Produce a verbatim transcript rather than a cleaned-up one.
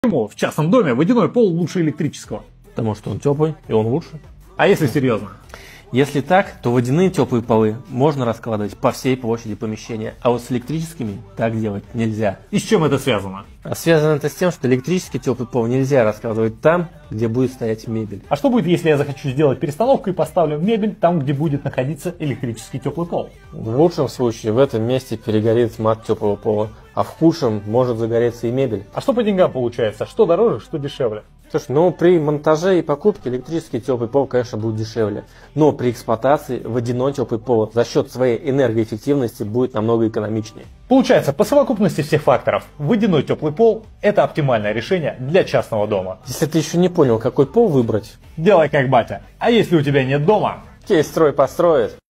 Почему в частном доме водяной пол лучше электрического? Потому что он теплый и он лучше. А если серьезно? Если так, то водяные теплые полы можно раскладывать по всей площади помещения, а вот с электрическими так делать нельзя. И с чем это связано? А связано это с тем, что электрический теплый пол нельзя раскладывать там, где будет стоять мебель. А что будет, если я захочу сделать перестановку и поставлю мебель там, где будет находиться электрический теплый пол? В лучшем случае в этом месте перегорит мат теплого пола, а в худшем может загореться и мебель. А что по деньгам получается? Что дороже, что дешевле? Слушай, ну при монтаже и покупке электрический теплый пол, конечно, будет дешевле. Но при эксплуатации водяной теплый пол за счет своей энергоэффективности будет намного экономичнее. Получается, по совокупности всех факторов, водяной теплый пол – это оптимальное решение для частного дома. Если ты еще не понял, какой пол выбрать, Делай как батя. А если у тебя нет дома? Кейстрой построит.